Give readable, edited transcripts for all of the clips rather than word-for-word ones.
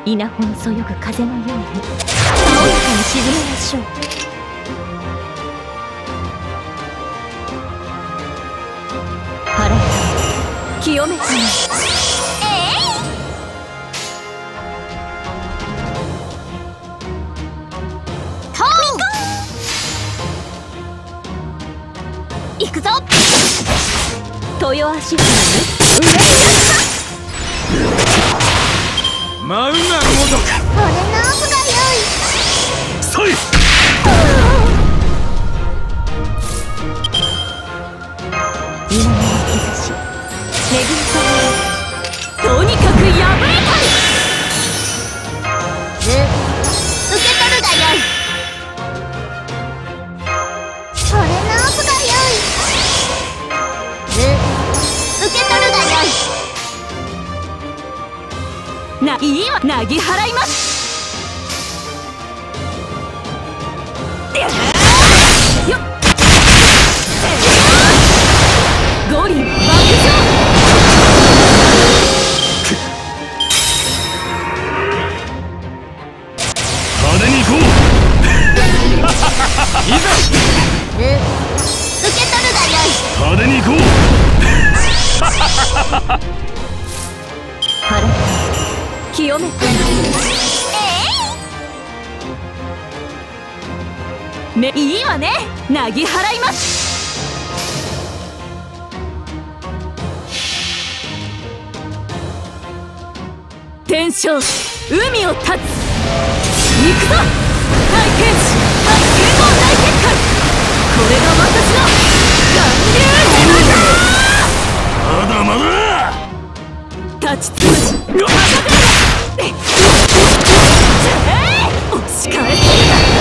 稲穂にそよぐ風のように青やかに沈めましょう。腹を清めたの。行くぞ。豊足に上にマウナごとく。 これのオフが良い。 そい。 今の兆し、恵みととにかく破れたい。 受け取るが良い。これのオフが良い。受け取るが良い。 いいわ、なぎ払います。よっ、五輪爆上。 派手に行こう。いざ。 受け取るが良い。 派手に行こう。 腹清めたいいわね、なぎ払います。天正海を立つ。行くぞ。大剣士大剣豪大結界。これが私の巌流まだまだ。 立ちつむし押し返せるだ。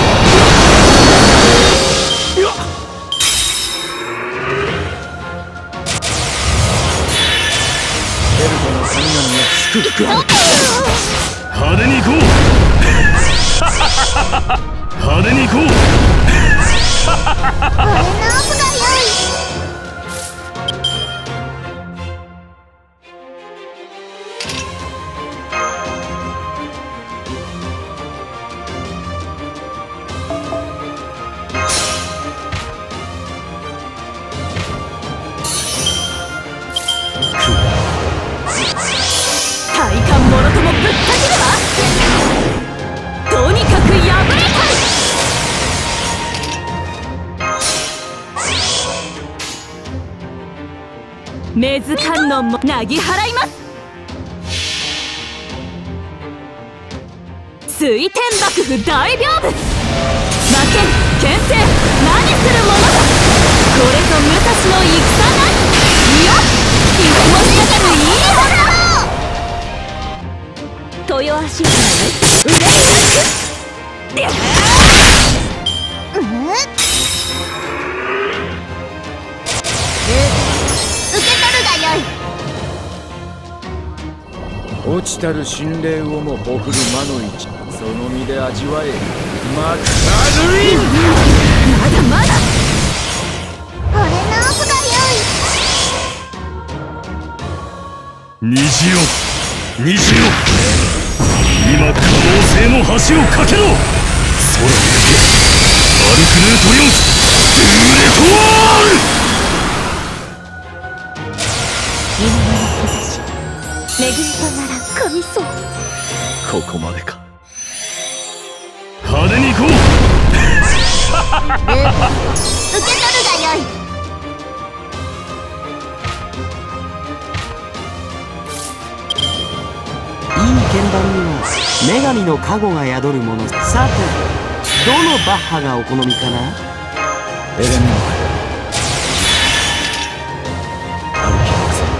ベルトの神々の祝福ある。派手に行こう。派手に行こう。 これのオフが良い。 体感もろともぶった切れば。とにかく破れたい。メズ観音もなぎ払います。水天幕府大屏風。負けん牽制何するものだ。これぞ武蔵の戦なり。いや一歩したかるいい女。豊足に腕に行く。 受け取るが良い。 落ちたる心霊をもほふる魔の市、その身で味わえ。マクナルイン。 まだまだ。 これのオフが良い。 虹よ虹よ、今可能性の橋を架けろ。空を抜けアルクヌートリオンスドゥーレトワール。 今の兆し、恵みとなら神そう。 ここまでか。派手に行こう。 受け取るが良い。 いい鍵盤には女神の加護が宿るもの。さてどのバッハがお好みかな。 エレメンタルアルキノクセ。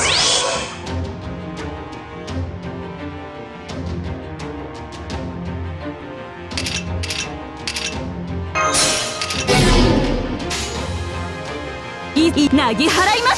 なぎ払います。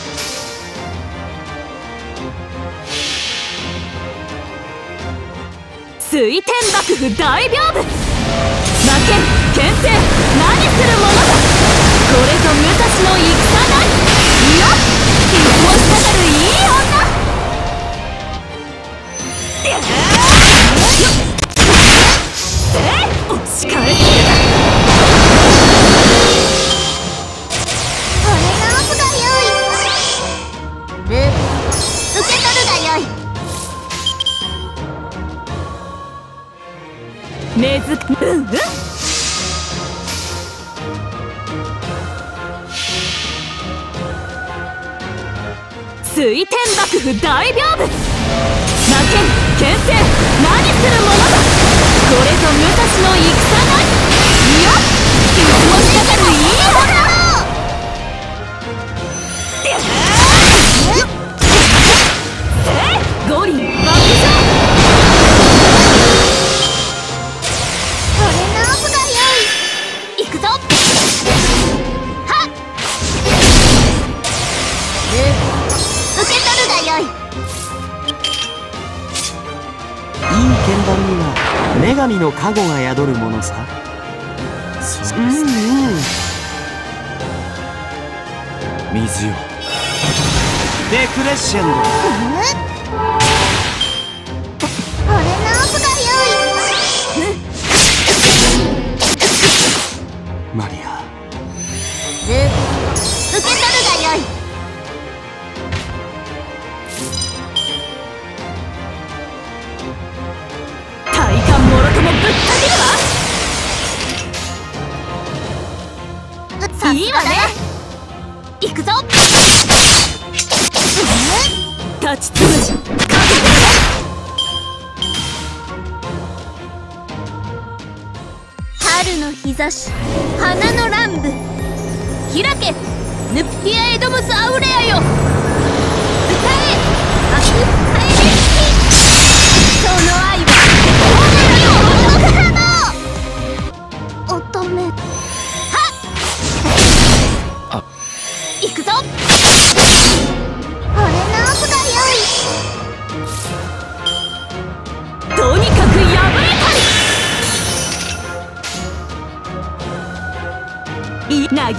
水天幕府大屏風。負けん牽制何するものだ。これぞ武蔵の戦なり。いや一歩したがるいい女。 水天幕府大屏風。負けん牽制何するものだ。これぞ武蔵の戦なり。いやいつもしかかるいいだろう。五輪爆笑。 これ直すがよい。行くぞ。はっ。受け取るがよい。 いい鍵盤には女神の加護が宿るものさ。 そうですね。水よ。 デクレッシェンド。 これ直すがよい。 マリア。 受け取るがよい。 体感もろともぶった切るわ。いいわね。行くぞ。立ちつむじかけて。 春の日差し花の乱舞。開けヌプティア・エドムス・アウレアよ。歌えアクスカエレスキ。その愛は乙女。はっ。 あ、 行くぞ。これ直すがよい。 とにかく破れたり。いな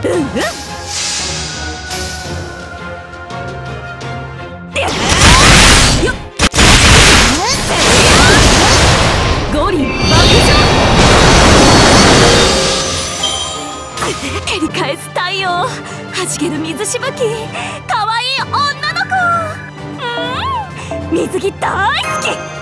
五輪爆笑。照り返す太陽はじける水しぶき。かわいい女の子。水着大好き。